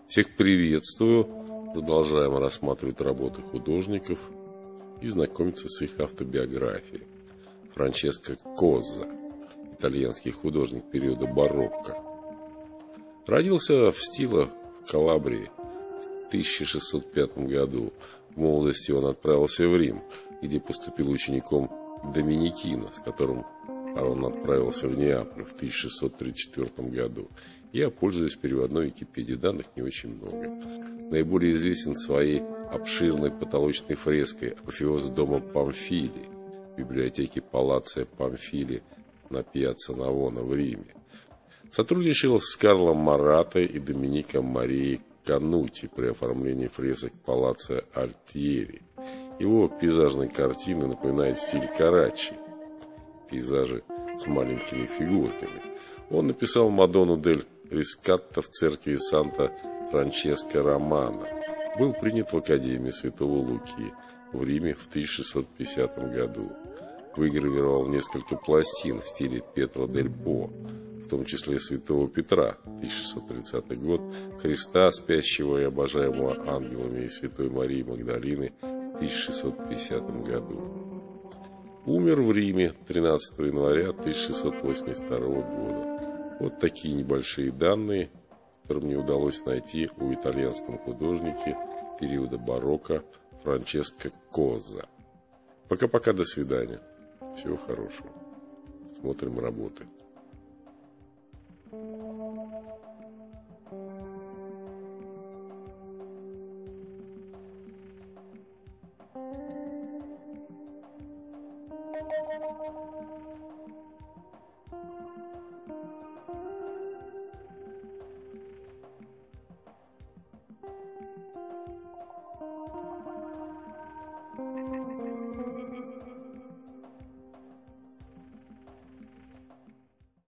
Всех приветствую. Продолжаем рассматривать работы художников и знакомиться с их автобиографией. Франческо Козза, итальянский художник периода барокко. Родился в Стило, в Калабрии, в 1605 году. В молодости он отправился в Рим, где поступил учеником Доминикина, с которым он отправился в Неаполь в 1634 году. Я пользуюсь переводной Википедией, данных не очень много. Наиболее известен своей обширной потолочной фреской апофеоза дома Памфили в библиотеке Палаццо Памфили на Пьяцца Навона в Риме. Сотрудничал с Карлом Марато и Доминико Марией Канути при оформлении фресок Палаццо Альтьери. Его пейзажные картины напоминают стиль Караччи, пейзажи с маленькими фигурками. Он написал Мадонну дель Рискатто в церкви Санта-Франческо Романо. Был принят в Академию Святого Луки в Риме в 1650 году. Выгравировал несколько пластин в стиле Пьетро дель По, в том числе Святого Петра, 1630 год, Христа, спящего и обожаемого ангелами, и Святой Марии Магдалины в 1650 году. Умер в Риме 13 января 1682 года. Вот такие небольшие данные, которые мне удалось найти о итальянском художнике периода барокко Франческо Козза. Пока-пока, до свидания. Всего хорошего. Смотрим работы.